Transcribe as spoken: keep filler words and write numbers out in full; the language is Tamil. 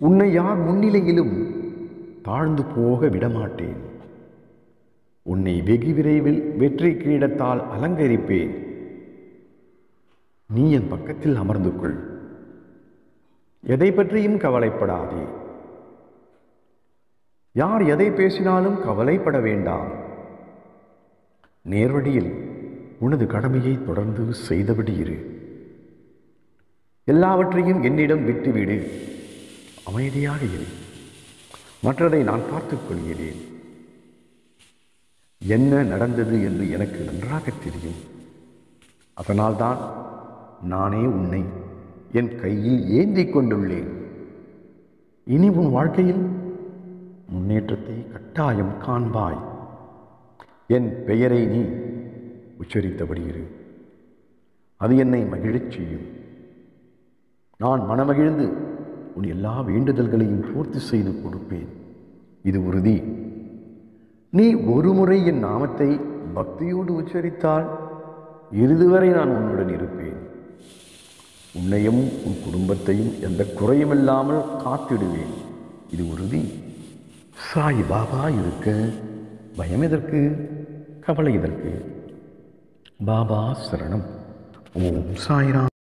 உன்னை யார் முன்னிலையிலும் தாழ்ந்து போக விடமாட்டேன். உன்னை வெகு விரைவில் வெற்றி கிரீடத்தால் அலங்கரிப்பேன். நீ என் பக்கத்தில் அமர்ந்து கொள். எதை பற்றியும் கவலைப்படாதே. யார் எதை பேசினாலும் கவலைப்பட வேண்டாம். நேர்வழியில் உனது கடமையை தொடர்ந்து செய்தபடி இரு. எல்லாவற்றையும் என்னிடம் விட்டுவிடு. அமைதியாக இரு. மற்றதை நான் பார்த்துக் கொள்கிறேன். என்ன நடந்தது என்று எனக்கு நன்றாக தெரியும். அதனால்தான் நானே உன்னை என் கையில் ஏந்தி கொண்டுள்ளேன். இனி உன் வாழ்க்கையில் முன்னேற்றத்தை கட்டாயம் காண்பாய். என் பெயரை நீ உச்சரித்தபடி இரு. அது என்னை மகிழச் செய்யும். நான் மனமகிழ்ந்து உன் எல்லா வேண்டுதல்களையும் பூர்த்தி செய்து கொடுப்பேன். இது உறுதி. நீ ஒரு முறை என் நாமத்தை பக்தியோடு உச்சரித்தால் இறுதிவரை நான் உன்னுடன் இருப்பேன். உன்னையும் உன் குடும்பத்தையும் எந்த குறையுமில்லாமல் காத்திடுவேன். இது உறுதி. சாய் பாபா இருக்க பயம் எதற்கு, கவலை எதற்கு? பாபா சரணம். ஓம் சாய்ராம்.